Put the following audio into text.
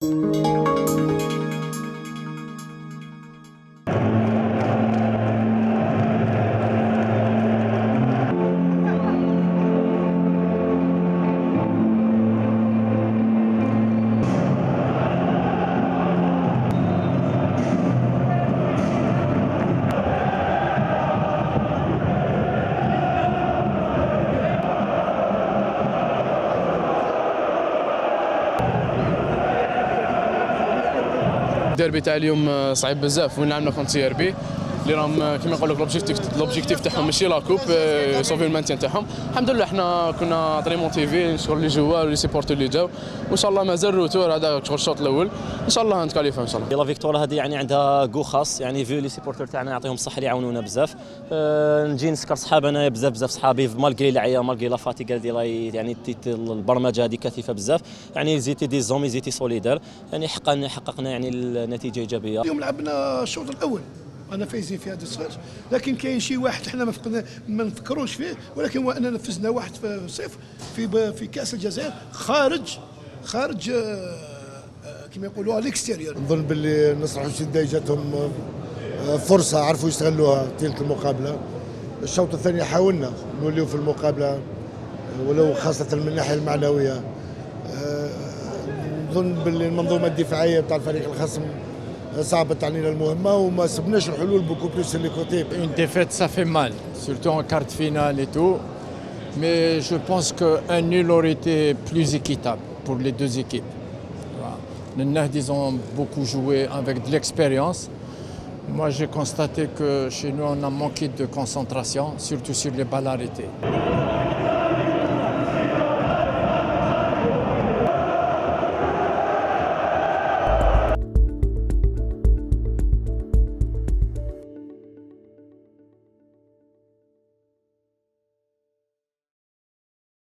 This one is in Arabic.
الديربي تاع اليوم صعيب بزاف، وين عندنا كونت سي ار بي اللي راهم كيما نقول لك لوبجيكتيف تاعهم ماشي لا كوب، يصوفيو المانتين تاعهم. الحمد لله حنا كنا طري موتيفي شغل لي جوار ولي سيبورتور اللي جاو، وان شاء الله مازال روتور هذا شغل الشوط الاول ان شاء الله نتكاليفا ان شاء الله. لا فيكتور هذه يعني عندها جو خاص، يعني فيو لي سيبورتور تاعنا يعطيهم الصحه اللي يعاونونا بزاف. نجي نسكر صحابنا بزاف صحابي مالغري العيا مالغري لا فاتيغ ديال يعني البرمجه هذه كثيفه بزاف، يعني زيتي دي زومي زيتي سوليدار، يعني حققنا يعني النتيجه ايجابيه. اليوم لعبنا الشوط الاول انا فايزين في هذا الصفر، لكن كاين شي واحد احنا ما نفكروش فيه، ولكن هو اننا نفذنا 1-0 في كاس الجزائر خارج كما يقولوا الاكستيريور. نظن باللي نصر حسين جاتهم فرصه عرفوا يستغلوها تلك المقابله. الشوط الثاني حاولنا نوليو في المقابله ولو خاصه من الناحيه المعنويه. نظن باللي المنظومه الدفاعيه بتاع الفريق الخصم صعبت علينا المهمه وما سبناش الحلول بوكو بلوس لي كوتي. Une défaite ça fait mal, surtout en quart de finale et tout. Mais je pense qu'un nul aurait été plus équitable pour les deux équipes. Voilà. Les Nahd, ils ont beaucoup joué avec de l'expérience. Moi, j'ai constaté que chez nous, on a manqué de concentration, surtout sur les balles arrêtées.